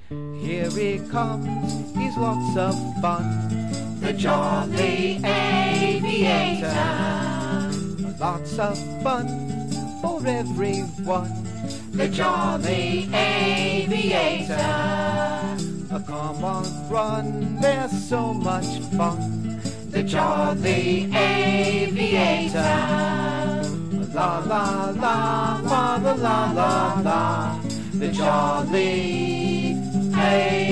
Here he comes, he's lots of fun. The jolly aviator. Lots of fun for everyone. The jolly aviator. Come on, run, there's so much fun. The jolly aviator. La la la, la la la la la. The jolly aviator.